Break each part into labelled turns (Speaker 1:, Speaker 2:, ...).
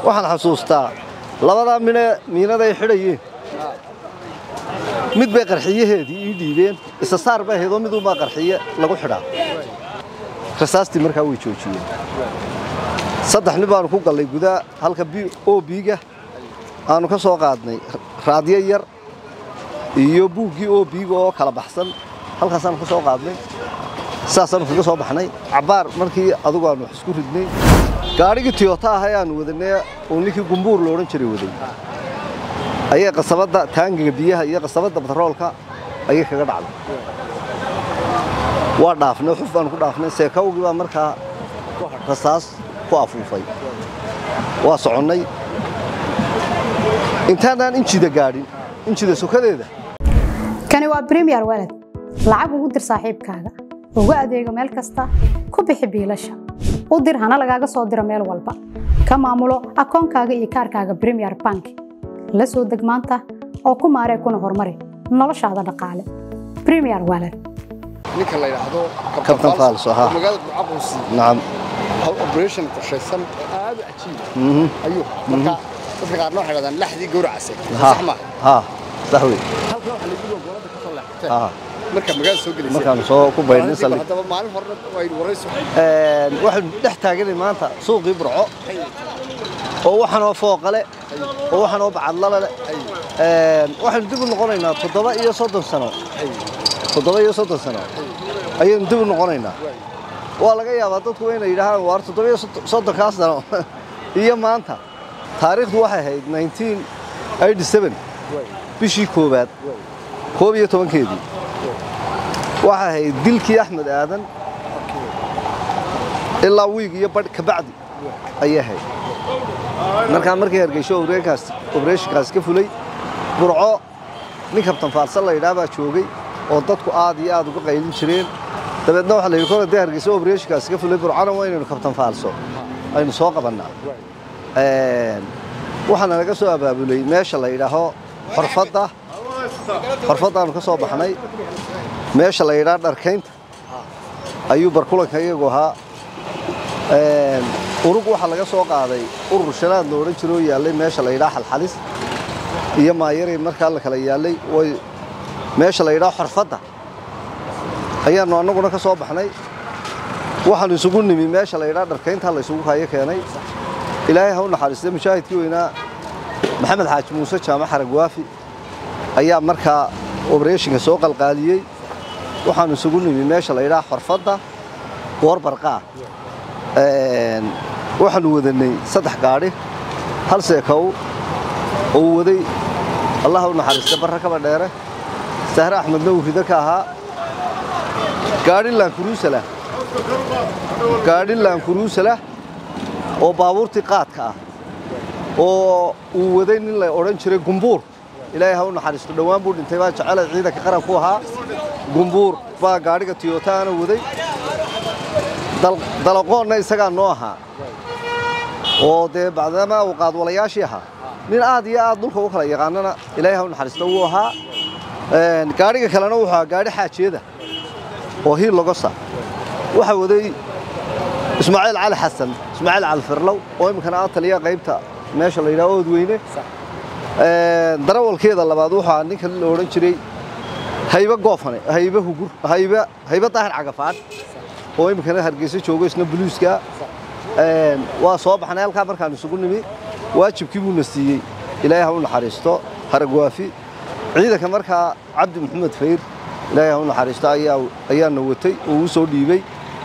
Speaker 1: waxaan xasuustaa labada miinaday xidhayeen mid bay qarxiyaheedii ii dhiibeen isa saar baa heedo mid uma qarxiye lagu xidhaa rasaastii markaa way joojiyeen saddex nin baan ku galay gudaa halka OB-ga aanu ka soo qaadnay raadiyo yar iyo buuggii OB-ga oo kala baxsan halkaasaan ka soo qaadnay saasaan kaga soo baxnay cabaar markii adigu aanu wax isku ridnay gaarigii Toyota ah ayaan wadanay oo ninkii gumbuur loo oran jiray waday ayay qasabada taangiga biyaha iyo qasabada batroolka ayay kaga dhacday waa dhaafnay xufaan ku dhaafnay seekawgi baa markaa rasaas ku afuufay waa soconay intaanaan injida gaadhin injida sukadeeda
Speaker 2: kani waa Premier Wallet lacag ugu dir saaxiibkaaga ugu adeego meel kasta ku bixi biilasha u dir hana lagaaga soo diro meel walba ka maamulo akoonkaaga iyo kaarkaaga Premier Bank la soo deg maanta oo ku maaree kuna horumari noloshaada dhaqaale Premier Wallet
Speaker 3: ninka la yiraahdo
Speaker 1: Captain Falso ha
Speaker 3: magaalada Abusi
Speaker 1: naam
Speaker 3: operation qorshaysan aad ajiib ayu marka dadka qaar waxay wadaan laxdii gowracasay saxma
Speaker 1: ha saxwi
Speaker 3: halka waxa lagu goolada ka soo laxtay marka magaalada soo gelisay
Speaker 1: markaan soo ku baydnay salid
Speaker 3: hadaba maalin hore way warayso
Speaker 1: waxaan dhex taaganay maanta suuqii burco oo waxaan oo fooqale oo waxaan oo bacadlale waxaan dib u noqonaynaa 37 sano 37 sano ayaan dib u noqonaynaa waa laga yaabaa dadku inay yiraahdaan waar 37 sano iyo maanta taariikhdu waxay ahayd 1987 bishii koobaad 11keedii waxay ahayd dilkii Axmed Aadan ilaa wiig iyo badh ka bacdi ayay ahayd markii Hargeysa operation-kaas ka fulay burco nin Captain Falso la yiraahdo joogay oo dadku aad iyo aad uga qaylin jireen dabeedna waxa la yiraahdo kooxda Hargeysa operation-kaas ka fulay burcana waa inuu Captain Falso aynu soo qabanaa waxaan naga soo abaabulay meesha la yiraahdo xirfadaan ka soo baxnay meesha la yiraahdo dharkaynta ayuu barkulanka iyagu ahaa urug waxa laga soo qaaday urur shanaad loo oran jiray yaalay meesha la yiraahdo xalxalis iyo maayarey markaa la kala yaalay way meesha la yiraahdo xirfada ayaanu anaguna ka soo baxnay waxaan isugu nimi meesha la yiraahdo dharkaynta la isugu hayo keenay ilaahay ha u naxariisto mushahidkii weynaa maxamed xaaji muuse jaamac xaragwaafi ayaa markaa operation-ka soo qalqaaliyay waxaan isugu nimi meesha la yiraahdo xirfada warbarqaa waxaan wadanay 3 gaari hal seekow oo waday Allah u naxariisto barakaba dheere Sahra Ahmed Nawrida ka ahaa gaari laan kuruusala oo baabuurtii qaadka ah oo uu waday nin la oran jiray gumbuur ilaahay ha u naxariisto dhawaan buu dhintay baa jecel ciidanka qaranku ahaa gumbuur baa gaariga Toyota ana waday dalaqoonna isaga noo ahaa oo de bacdama uu qaad walayaashii ahaa nin aad iyo aad dhulka u kala yaqaanana ilaahay ha u naxariisto uu ahaa gaariga kalena wuxuu ahaa gaari xaajeeda oo hiil laga saa waxa waday Ismaaciil Cali Xasan Ismaaciil Cali Firlow oo imkana taliya qaybta meesha la yiraahdo Oodweyne darawalkeeda labaad waxa ninka la oran jiray hayba goofane hayba hugur hayba daahir cagafaan oo imkana Hargeysa joogo isna buluuska waa soo baxnay halka markaan isugu nimi waajibkii buu nasiiyay ilaahay ha u naxariisto Haragwaafi ciidanka markaa Cabdi Maxamed Fayr ilaahay ha u naxariisto ayaa nawatay oo uu soo dhiibay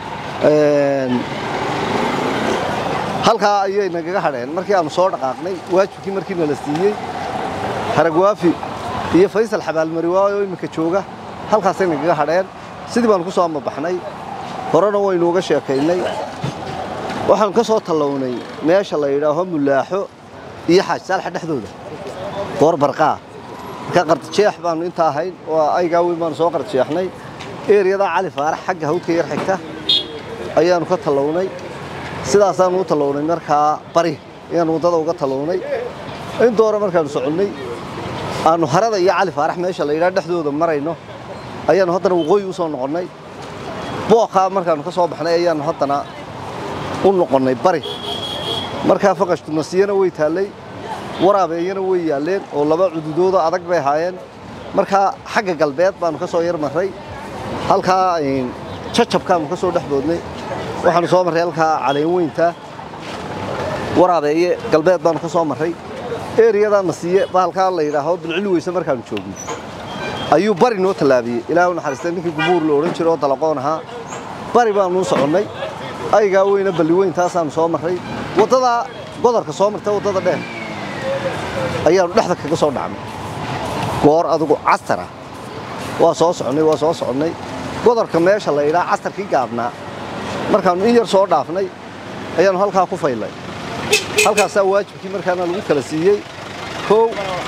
Speaker 1: halka ayay naga hadheen markii aanu soo dhaqaaqnay waajibkii markii la siiyay Haragwaafi iyo Faysal Xabaalmari waayo imika jooga halkaas ay naga hadheen sidii baan ku soo baxnay horena waynu uga sheekaynay waxaan ka soo talawnay meesha la yiraahdo mulaaxo iyo xaaj saalax dhexdooda warbarqaa ka qartijeex baanu inta ahayn oo ayga weyn baan soo qartijeexnay eeriyada Cali Faarax xagga hawdka yar xigta ayaanu ka talawnay sidaasaan u talawnay markaa bari ayaanu wadada uga talawnay in doora markaan soconay aanu harada iyo Cali Faarax meesha la yiraahdo dhexdooda marayno ayaanu haddana waqooyi u soo noqonay booqa markaan ka soo baxnay ayaanu haddana u noqonay bari markaa faqashtu nasiyana way taallay waraabeeyana way yaaleen oo laba cududooda adag bay haayeen markaa xagga galbeed baanu ka soo yar marray halkaa jajabkaanu ka soo dhexdoodnay waxaanu soo marray halkaa caleen weynta waraabeeye galbeed baanu ka soo marray eeriyada nasiye bahalkaa la yidhaaho bilcil weyse markaanu joogno ayuu bari noo tallaabiyey ilaahu naxariistay ninkii gubuur la odhan jiray oo dalaqoon ahaa bari baanu u soconnay aygaa weyna balli weyntaasaanu soo marray waddadaa godorka soo martay waddada dheer ayaanu dhexda kaga soo dhacnay goor adigu casara waa soo soconnay godorka meesha la yidhaha casarkii gaabnaa markaannu in yar soo dhaafnay ayaannu halkaa ku faylnay halkaasaa waajibkii markaana lagu kala siiyey kow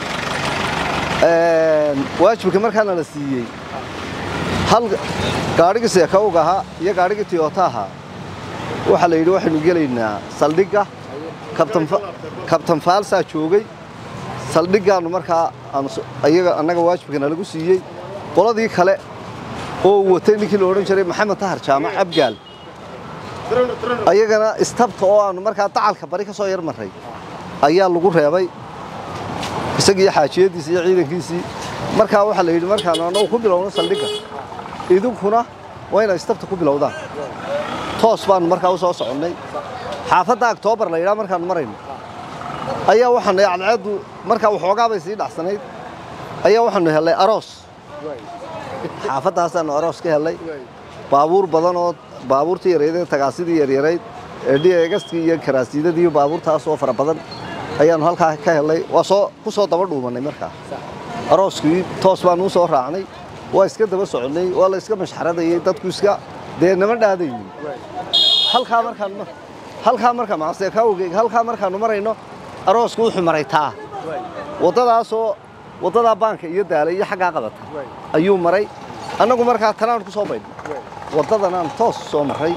Speaker 1: waajibkii markaana la siiyey hal gaadhigii seekawga ahaa iyo gaadhigii tiyota ahaa waxaa la yidhi waxaynu gelaynaa saldhigga kabtan faalsaa joogay saldhiggaannu markaa annaga waajibkana lagu siiyey qoladii kale oo watay ninkii la odhan jiray maxamed tahar jaamac abgaal ayagana istabta oo aannu markaa dacalka bari ka soo yar marray ayaa lagu reebay isagii xaajiyadiisii iyo ciidankiisii markaa waxaa la yidhi markaannu annagu ku bilowno saldhigga idinkuna waa inay istabta ku bilowdaan toos baannu markaa u soo soconnay xaafadda Oktoobar la yidhaha markaannu marayno ayaa waxaanu cadceeddu markaa waxoogaa bay sii dhacsanayd ayaa waxaanu helay aroos xaafadaasaannu aroos ka helay baabuur badan oo baabuurtii yareedee tagaasidii yaryarayd ee dhigagastii iyo karaasiidadii baabuurtaas oo fara badan ayaannu halkaa ka helay waa ku soo daba dhuumannay markaa arooskii toos baannu u soo raacnay waa iska daba soconnay waa la iska mashxaradayey dadku iska dee nama dhaadaynin halkaa markaannu marayno aroosku wuxuu maray taa waddadaa baanka iyo daalay iyo xaggaa qabata ayuu maray annagu markaa tanaanu ku soo baydhnay waddadanaan toos soo marray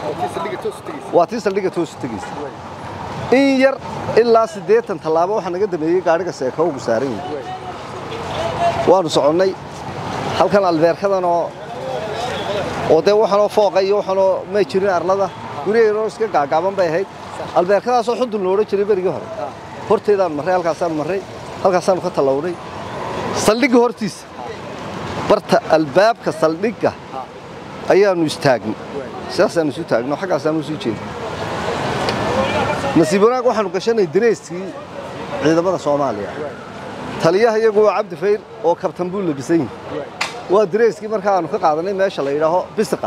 Speaker 1: waa tii saldhigga toosu tegaysa in yar ilaa 80 tallaabo waxaa naga dameeyey gaadhiga seekawgu saaran yahay waannu soconnay halkan albeerkadan oo dee waxanoo fooqa iyo waxanoo may jirin arlada guryaheennoo iska gaagaaban bay ahayd albeerkadaasoo xudun lo odhan jiray berigii hore horteedaannu marray halkaasaannu ka tallawnay saldhigga hortiisa barta albaabka saldhigga ayaannu istaagnay sidaasaannu isu taagno xaggaasaannu sii jeednay nasiib wanaag waxaannu gashanay dareeskii ciidamada Soomaaliya taliyaha iyagu waa Cabdi Fayr oo kabtan buu labisan yahay waa dareeskii markaa aanu ka qaadanay meesha la yidhaaho bisiqa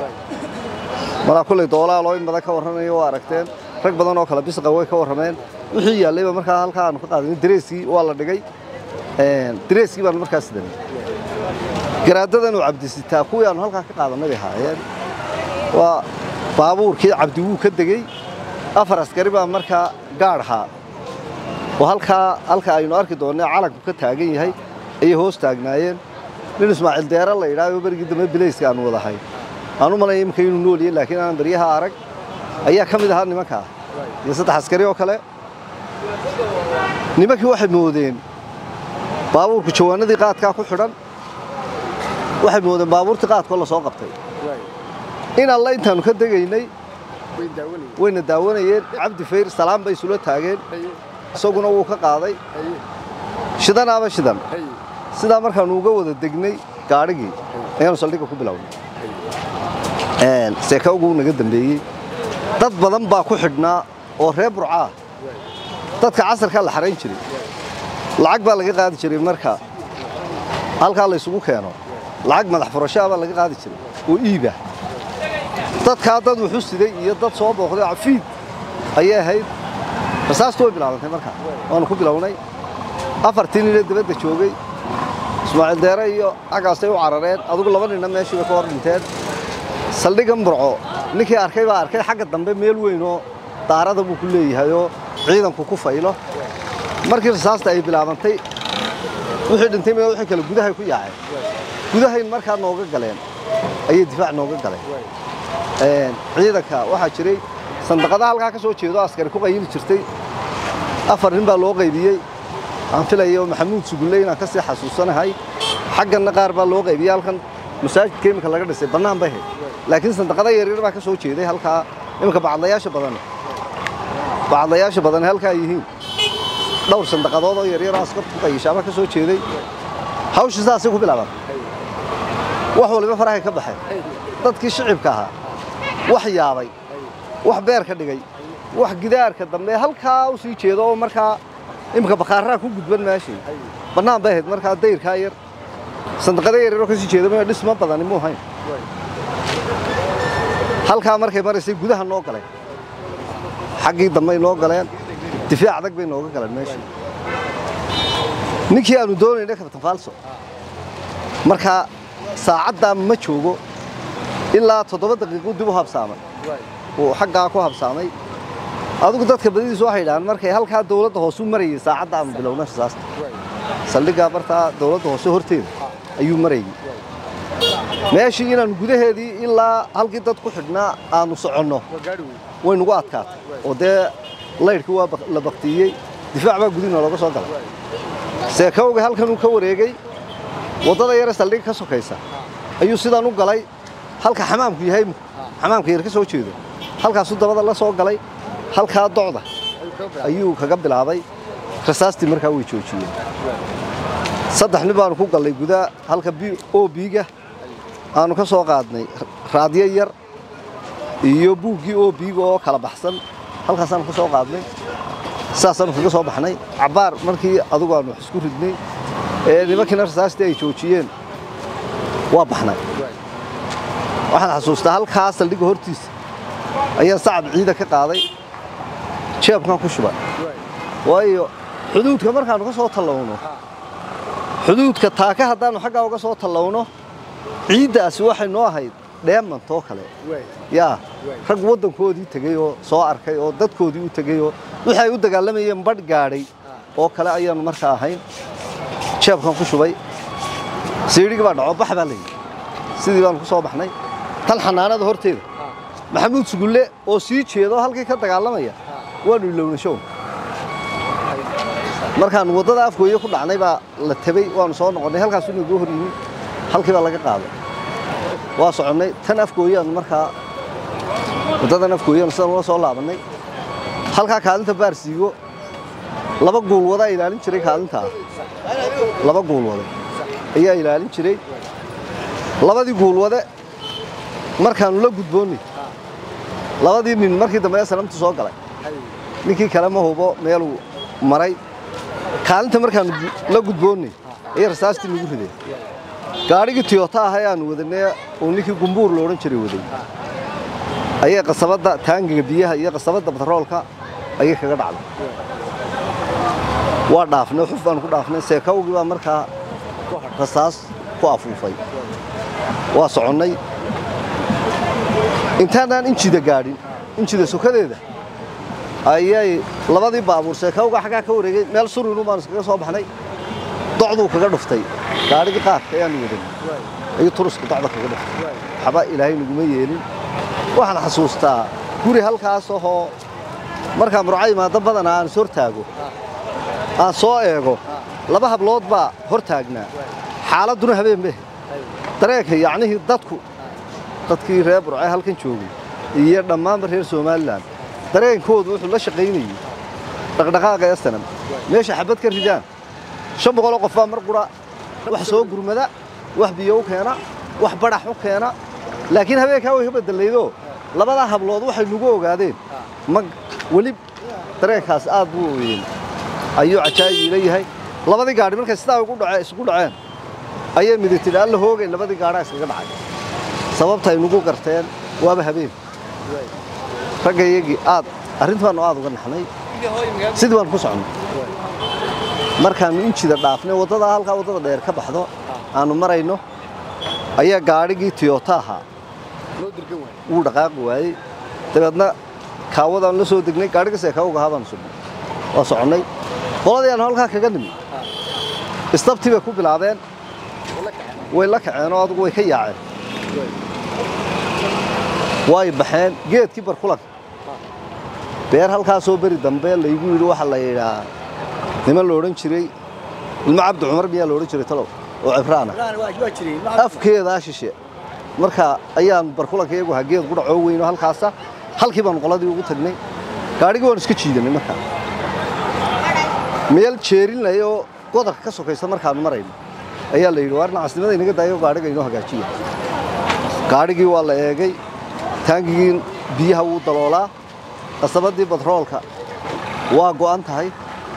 Speaker 1: malaa kulley doolaal oo in badan ka warranayo waa aragteen rag badan oo kale bisiqa way ka warrameen wixii yaallayba markaa halkaa aanu ka qaadanay dareeskii waa la dhigay dareeskii baanu markaa sidanay garaadadan uu Cabdi sitaa kuwii aanu halkaa ka qaadanay bay haayeen waa baabuurkii Cabdi wuu ka degay afar askari baa markaa gaar ahaa oo halka aynu arki doonaa calanku ka taagan yahay ay hoos taagnaayeen nin Ismaaciil Deera la yiraahdo berigii dambe bilayska aan wadahay aanu malay imka inuu nool yahay laakiin aan bariyaha arag ayaa kamid ahaa nimanka iyo saddex askari oo kale nimankii waxay moodeen baabuurku jawaanadii qaadka ku xidhan waxay moodeen baabuurtii qaadka la soo qabtay in alla intaanu ka degaynay wayna daawanayeen Cabdi Fayr salaam bay sula taageen isaguna wuu ka qaaday shidan sidaa markaanu uga wada degnay gaadhigii ayaanu saldhigga ku bilownay seekawgu naga dambeeyey dad badan baa ku xidhnaa oo reer Burcaa dadka casarka la xarayn jiray lacag baa laga qaadi jiray marka halkaa la isugu keeno lacag madax furasho baa laga qaadi jiray oo iiba dadka dad wuxuu siday iyo dad soo booqday cafiid ayay ahayd rasaastu way bilaabantay markaa waanu ku bilownay afartii nin dibadda joogay Ismaaciil Deera iyo agaasay u carareen adigu laba nin meeshii ka hor dhinteen saldhiggan Burco ninkii arkay baa arkay xagga dambe meel weyn oo daarada buu ku leeyahay oo ciidanku ku faylo markii rasaasta ay bilaabantay wixii dhintay ma wixii kale gudaha ku yaacay gudahayn markaa nooga galeen ayay difaac nooga galeen ciidanka waxa jiray sandaqada halka ka soo jeedo askari ku qayb jirtay afar nin baa loo qaybiyay aan filayo Maxamuud Sugulle inaan ka sii xasuusanahay xaggana qaar baa loo qaybiyay halkan masaajidka imika laga dhisay banaan bay laakiin sandaqada yaryar baa ka soo jeeday halka imika bacdayaasha badan bacdayaasha badan halka ay yihiin dhowr sandaqadood oo yaryar askartu qayshaba ka soo jeeday hawshiisaasi ku bilaabay wax waliba faraha ka baxay dadkii shicibka ahaa wax yaabay wax beer ka dhigay wax gidaarka dambe halka uu sii jeedo oo markaa imka baqaaraha ku gudban meeshii banaan bay ahayd markaa dayrka yar sandaqada yar oo ka sii jeedo ma dhisma badan ma ahayn halka markay marisay gudaha noo galay xaqii dambe noo galeen difaac adag bay nooga galeen meeshii ninkii aanu doonaynay kabtan falso markaa saacadda ma joogo ilaa 7 daqiiqo dib u habsaamay oo xaqaa ku habsaamay adigu dadka badidiisu waxay yiraahdaan markay halka dawladda hoos u marayay saacadda aan bilowna saas saldhiga barta dawladda hoos horteeda ayuu marayay meeshii inaan gudaheedii ilaa halkii dad ku xidhnaa aanu soconno way nagu adkaatay oo dee laydhkii waa la baqtiyey difaac baa gudina looga soo galay seekowga halkan uu ka wareegay wadada yar saldhig ka sokaysa ayuu sidaan u galay halka xamaamku yahay xamaamka yar ka soo jeedo halkaas uu dabada la soo galay halka docda ayuu kaga bilaabay rasaastii markaa way joojiyeen saddex nin baan ku galay guda halka OB-ga aanu ka soo qaadnay raadiyo yar iyo buuggii OB-ga oo kala baxsan halkaas aan ku soo qaadnay saasaan kaga soo baxnay cabaar markii adigu aanu isku ridnay nimankii rasaastii ay joojiyeen waa baxnay waxaan xasuustaa halkaas saldhiga hortiisa ayaan sacad ciida ka qaaday jeebkan ku shubay waayo xuduudka markaanu ka soo talawno xuduudka taaka haddaanu xagga uga soo talawno ciidaasi waxay noo ahayd dheemantoo kale yaa rag waddankoodii tagay oo soo arkay oo dadkoodii u tagay oo waxay u dagaalamayeen badh gaadhay oo kale ayaanu markaa ahayn jeebkan ku shubay siidhigi baa dhaco bax baa leeyahay sidii baan ku soo baxnay tan xanaanada horteeda maxamuud sugulle oo sii jeedo halkii ka dagaalamaya waanu ilownishow markaan wadada afkooyo ku dhacnay baa la tabay waanu soo noqonay halkaas uu nagu hor yimi halkii baa laga qaaday waa soconay tan afkooyaan markaa wadadan afkooyaan sidoo soo laabanay halka kaalinta baarsiigo laba gool wada ilaalin jiray kaalinta laba gool wada ayaa ilaalin jiray labadii gool wada markaan la gudboonay labadii nin markii dambe salaamtu soo galay ninkii kale ma hubo meel uu maray kaalinta markaan la gudboonay ee rasaastii nagu riday gaarigi Toyota ah ayaan wadanay oo ninkii gumbuur loo oran jiray waday ayay qasabada taangiga biyaha iyo qasabada batroolka ayay kaga dhacday waa dhaafnay xufaan ku dhaafnay seekowgi baa markaa rasaas ku afuufay waa soconay intaanaan injida gaadhin injida sukadeeda ayay labadii baabuur seekowga xagaa ka wareegay meel suruun baan iskaga soo baxnay docdu kaga dhuftay gaarigi qaadka ayaan waday ay turuska docda kaga dhuftay xaba ilaahay nagu ma yeelin waxaan xasuustaa guri halkaas oo marka murcay maada badan aan soo taago aan soo eego laba hablood baa hor taagnaa xaaladuna habeenbe dareenka yacni dadkii reer burcay halkan joogay iyo dhammaan reer Soomaaliland dareenkoodu wuxuu la shaqeynayay dhaqdhaqaaqa astan meesha xabad ka ridaan 500 qof baa mar qura wax soo gurmada wax biyo keena wax barax u keena laakiin habeenka way bedelaydo labada hablood waxay nagu ogaadeen mag wali dareenkaas aad buu weyn ayuu cajaayib leeyahay labadii gaari markay sidaa ugu dhaceen ayay miditay alla hoogay labadii gaari iskaga dhacay sababta ay nagu garteen waaba habeen ragayagi aad arintan aad uga naxnay sidii waan ku soconay markaan injida dhaafnay wadada halka wadada dheer ka baxdo aanu marayno ayaa gaarigii Toyota ahaa loo dirgan waayay uu dhaqaaq waayay dabeedna kaawadaan la soo degnay gaariga seekowga habaan sugnay waa soconay qoladii aan halka kaga nimi istabtiba ku bilaabeen way la kaceen oo adigu way ka yaaceen way baxeen geedkii barkulag beer halka soo bari dambe la igu yiri waxa la yiraahdaa niman loo oran jiray ilma Cabdi Umar biya loo oran jiray talo oo Ibraana afkeeda shishe marka ayaan barkulankeegu hageed ku dhaco weyn halkaas halkii baan qoladii ugu tagnay gaadhigii waan iska jiidanay markaa meel jeerinlayo godolka ka sokaysa markaan marayno ayaa la yidhi waarna casnimada inaga daayo gaadhiga inoo hagaajiya gaadhigii waa la eegay taangigii biyaha wuu daloolaa qasabadii batroolka waa go'an tahay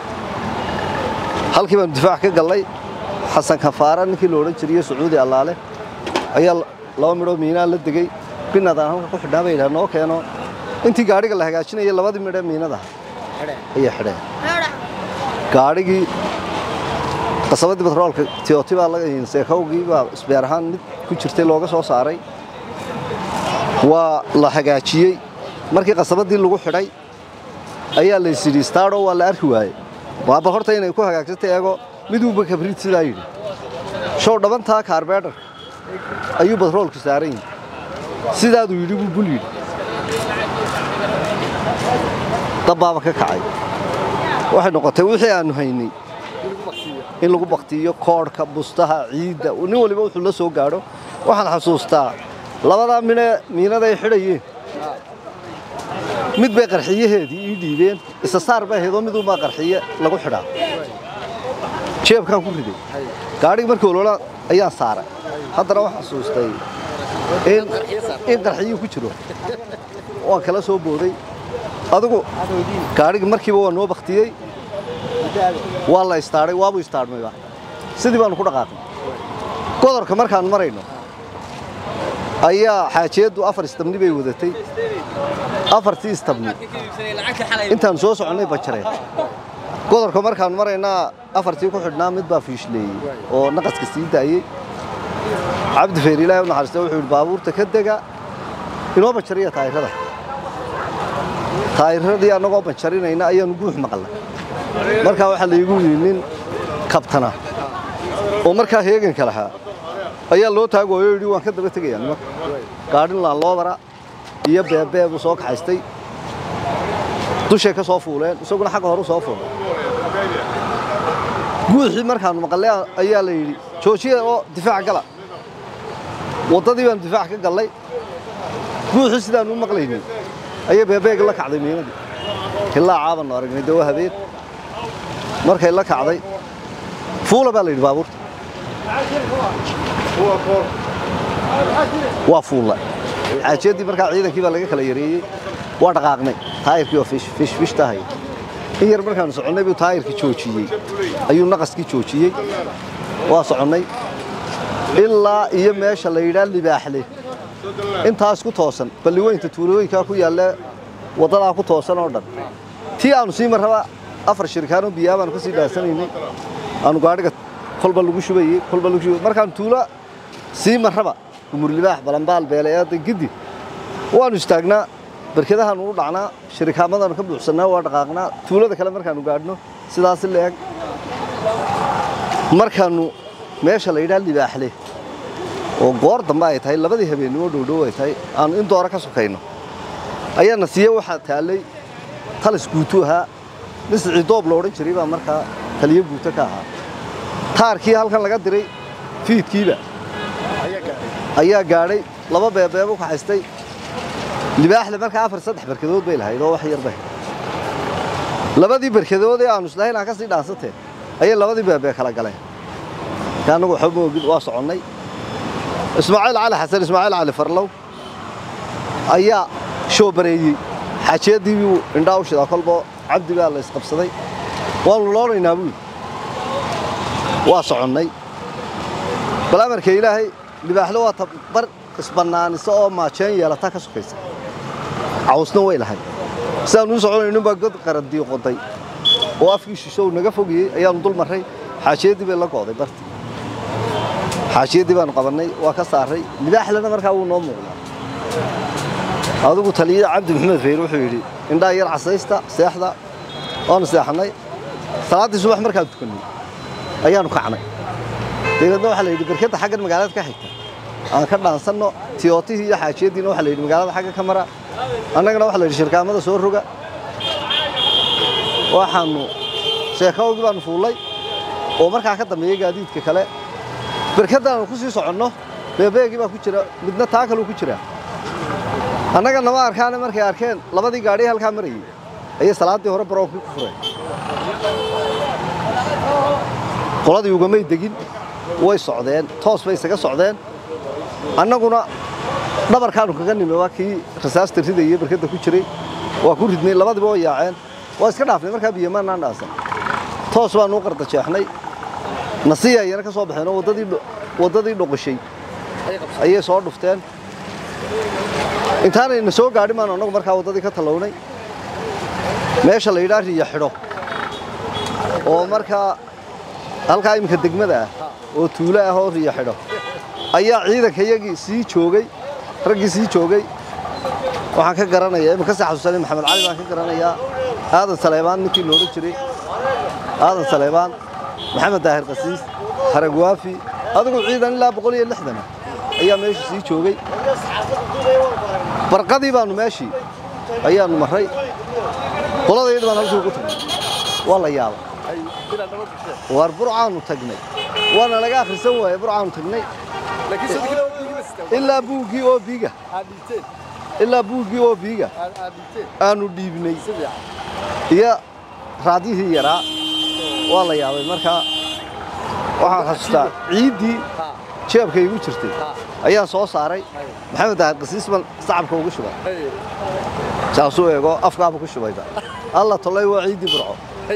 Speaker 1: halkii baan difaac ka galnay xasan kafaara ninkii la odhan jiray sacuudi allaale ayaa laba midho miinaa la degay binadaan halka ku xidhnaa bay yidhaha noo keeno intii gaadhiga la hagaajinayay labadii midho miinada ayaa xidheen gaadhigii qasabadii batroolka tiyooti baa laga seekowgii baa isbeer ahaan mid ku jirtay looga soo saaray waa la hagaajiyey markii qasabadii lagu xidhay ayaa la yidhi staaro waa la arki waayey waaba horta inay ku hagaagsatay eego miduuba kabriid sidaa yidhi show dhabantaa kaarbeedharka ayuu batroolku saaran yihi sidaaduu yidhi buu bul yidhi dabbaaba ka kacay waxay noqotay wixii aanu haynay in lagu baktiyo koodhka bustaha ciidda nin waliba wuxuu la soo gaadho waxaan xasuustaa labadaa miinaday xidhayeen mid bay qarxiyaheedii ii dhiibeen isa saar bay ahaydoo miduunbaa qarxiye lagu xidhaa jeebkaan ku riday gaadhigi markii oloola ayaan saaray haddana waxaan xasuustay in qarxiyuu ku jiro waan kala soo booday adigu gaadhigi markiiba waa noo baktiyey waa la istaadhay waabuu istaadhmayba sidii baanu ku dhaqaaqnay godorka markaan marayno ayaa xaajiyaddu 4 istabni bay wadatay 4tii istabni intaan soo soconnay bajareen godorka markaan maraynaa 4tii ku xidhnaa mid baa fiishleeyey oo naqaska sii daayey cabdi feer ilaahay u naxariistay wuxuu yidhi baabuurta ka dega inoo bajariya taayiradii annagoo bajarinayna ayaanu guux maqalnay markaa waxaa laygu yidhi nin kabtana oo markaa heeganka lahaa ayaa loo taagooyo yidhi waan ka daba tegayaa nimanka gaadhin laan loo bara iyo beebee buu soo kaxaystay dushay ka soo fuuleen isaguna xagga hore soo fuulay guuxii markaanu maqalnay ayaa la yidhi joojiya oo difaac gala waddadii baan difaac ka gallay guuxii sidaanu u maqlaynay ayay beebeega la kacday miinadii ilaa caabannu aragnay dee waa habeen markay la kacday fuula baa la yidhi baabuurta waa fuulla xaajiyadii markaa ciidankii baa laga kala yareeyey waa dhaqaaqnay taayirkii oo fish tahay in yar markaanu soconnay buu taayirkii joojiyey ayuu naqaskii joojiyey waa soconnay ilaa iyo meesha la yidhaa libaaxle intaas ku toosan balliweynta tuulooyinkaa ku yaalla waddadaa ku toosan oo dhan tii aanu sii marraba 4 shirkaanoo biyaa baanu ka sii dhaasanaynay aanu gaadhiga kolba lagu shubayey markaan tuula sii marraba gumur libaax balambaal beeleeada gidi waanu istaagnaa barkadahaanu u dhacnaa shirikaamadaanu ka buuxsannaa waa dhaqaaqnaa tuulada kale markaanu gaadhno sidaas leeg markaanu meesha la yidhaa libaaxle oo goor dambe ay tahay labadii habeenimo dhowdhow ay tahay aanu in doora ka sokayno ayaana siiye waxaa taallay talis guutu ahaa nin siciidoob la odhan jiray baa markaa taliyo guuto ka ahaa taarkii halkan laga diray fiidkiiba ayaa gaadhay laba beebeebo ku haystay libaaxle markaa 4 barkadood bay lahayd oo wax yar bay labadii barkadood ee aanu islahayn ka sii dhaansateen ayay labadii beebee kala galeen kaanagu xubno waa soconnay ismaaciil cali xasan ismaaciil cali farlow ayaa shoo bareeyey xaajiyadii buu indhaa u shidaa kolba cabdi baa la isqabsaday waanu loonaynaa buu waa soconnay bal amarka ilaahay libaaxle waa tabar isbannaanisa oo maajeen yeelata ka sokaysa cawsna way lahay sidaan u soconayno baa god qarandii qoday oo afkii shishow naga fogiyey ayaanu dul marray xaajiyadii bay la go'day barti xaajiyadii baanu qabannay waa ka saaray libaaxlena markaa wuu noo muuqdaa adigu taliye cabdi maxamed feer wuxuu yidhi indhaa yar casaysta seexda waanu seexannay salaaddii subax markaan tukannay ayaanu kacnay dabeedna waxaa la yidhi barkadda xaggan magaalada ka xigta aan ka dhaansanno tiyootihii iyo xaajiyaddiina waxaa la yidhi magaalada xagga ka mara annagana waxaa la yidhi shirkaamada soo roga waxaanu sheekawgii baanu fuullay oo markaa ka dambeeyey gaadiidka kale barkaddaanu ku sii soconno beebeegii baa ku jira midna taa kaluu ku jiraa annaga nama arkaane markay arkeen labadii gaadhi halkaa marayey ayay salaadii hore baroonkii ku fureen qoladii ugamay degin way socdeen toos bay isaga socdeen annaguna dhabarkaanu kaga nime waa kii rasaasta ridayay barkada ku jiray waa ku ridnay labadiba oo yaaceen waa iska dhaafnay markaa biyamaanaan dhaasan toos baanu u qarda jeexnay nasiya ayana ka soo baxeen oo wadadii dhoqoshay ayay soo dhufteen intaanayna soo gaadhin maan annagu markaa wadadii ka talownay meesha la yidhaa riya xidho oo markaa halkaa iminka degmada ah oo tuulo ah oo riya xidho ayaa ciidankayagii sii joogay raggii sii joogay waxaan ka garanayaa iminka si xasuusanay maxamed cali baan ka garanayaa aadan saleebaan ninkii loola jiray aadan saleebaan maxamed daahir qasiis haragwaafi adigu ciidan ilaa 160 ayaa meesha sii joogay barqadii baanu meeshii ayaanu maray qoladayda baan halkii ugu tagnay waa la yaabay war burcaanu tagnay waana laga akhrisan waayay burcaanu tagnay ilaa buugii oo biiga aanu dhiibnay iyo raadihii yaraa waa la yaabay markaa waxaan xasuustaa ciiddii jeebka igu jirtay ayaan soo saaray maxamed daahir qasiis baan sacabka ugu shubay saasuu eego afkaaba ku shubayba alla tolay waa ciiddii burco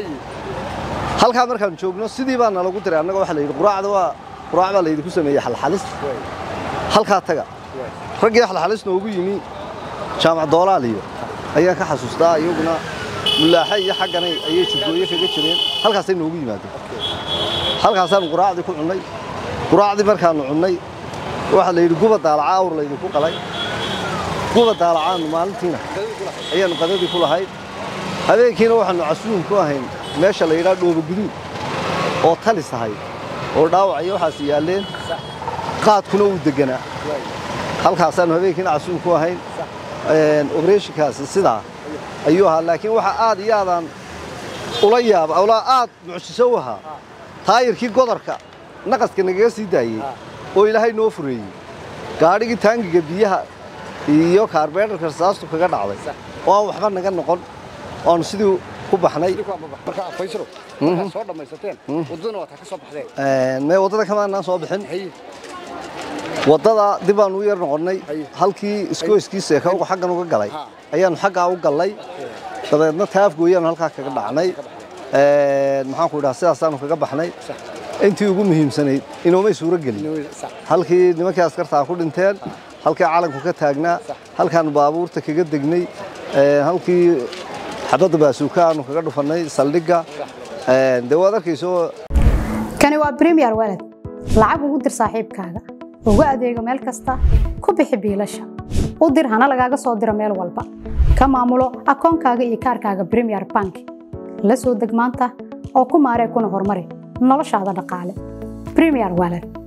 Speaker 1: halkaa markaan joogno sidii baa nalagu diray annaga waxa la yidhi quraacda waa quraac baa laydinku sameeyey xalxalis halkaa taga raggii xalxalisna ugu yimi jaamac doolaaliyo ayaan ka xasuustaa iyaguna mulaaxa iyo xagganay ayay jidgooye kaga jireen halkaasay noogu yimaadeen halkaasaan quraacdii ku cunnay quraacdii markaanu cunnay waxa la yidhi guba daalaca awr laydinku qalay guba daalacaanu maalintiina ayaanu qadadii ku lahayd habeenkiina waxaanu casuum ku ahayn meesha la yidhaa dhoobo guduud oo talis ahayd oo dhaawac iyo waxaas yaalleen qaadkuna uu deganaa halkaasaanu habeenkiina casuum ku ahayn operation-kaasi sidaa ayuu ahaa laakiin waxa aad iyo aadaan ula yaaba awlaa aad mucjiso u ahaa taayirkii godorka naqaska nagaga sii daayey oo ilaahay noo fureeyey gaadhigii taangiga biyaha iyo kaarbeedharka rasaastu kaga dhacday oo aan waxba naga noqon oonu sidii ku baxnay
Speaker 3: marka faysro soo dhamaysateen wadadana waa ka soo baxdeen
Speaker 1: may wadada kamaanaan soo bixin wadada dib aan u yar noqonnay halkii iskooyskiisa ka ugu xaggan uga galay ayaanu xaggaa u gallay dabeedna taaf gooyaanu halkaa kaga dhacnay maxaan ku idhaha sidaasaanu kaga baxnay intii ugu muhiimsanayd inoomay suuro gelin halkii nimankii askartaa ku dhinteen halkii calanku ka taagnaa halkaanu baabuurta kaga degnay halkii xabadda baasuuka aanu kaga dhufannay saldhigga dee waad arkayso
Speaker 2: kani waa Premier Wallet lacag ugu dir saaxiibkaaga ugu adeego meel kasta ku bixi biilasha u dir hana lagaaga soo diro meel walba ka maamulo akoonkaaga iyo kaarkaaga Premier Bank la soo deg maanta oo ku maaree kuna horumari noloshaada dhaqaale Premier Wallet